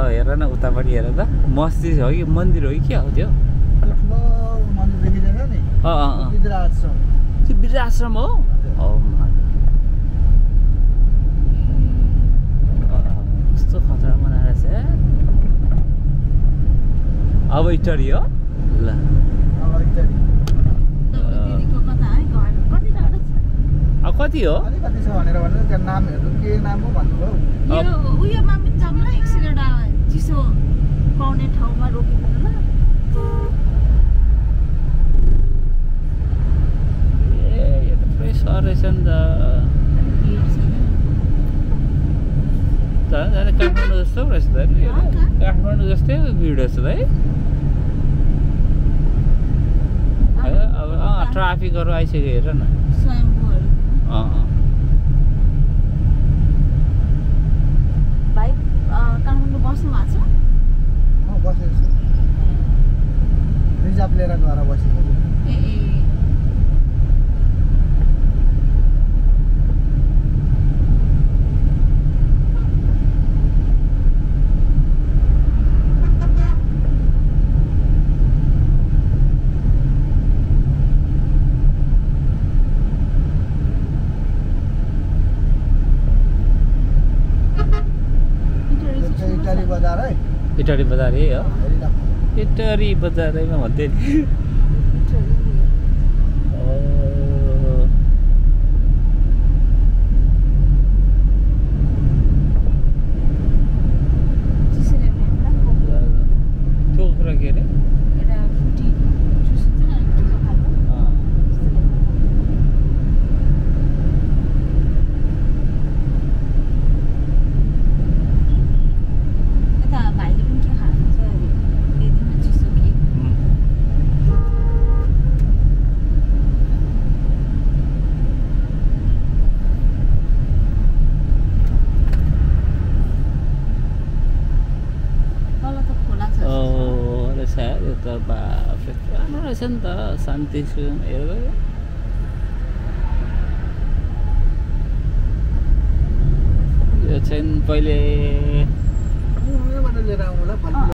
हेर न उतापट्टि हेर त मस्जिद हो कि मन्दिर हो कि के हो त्यो वृद्धाश्रम हो कस्तो खतरा बनाएर छ अब इटरी हो ल कति हो उयोमा पनि जाऊँ ल एकछिन एउटा चिसो पाउने ठाउँमा रोकिदिनु ल यो त पुरै सहर रहेछ नि त काठमाडौँ जस्तो रहेछ त काठमाडौँ जस्तै भिड रहेछ त है अब ट्राफिकहरू आइसक्यो हेर न भाइ काठमाडौँ बस्नु भएको छ बसेको छु रिजर्भ लिएर गएर बसेको इटरी बजार यही हो इटरी बजारैमा भन्दै नि त्यो कुरा के अरे पुरानो रहेछ नि त शान्ति हेर यो चाहिँ पहिले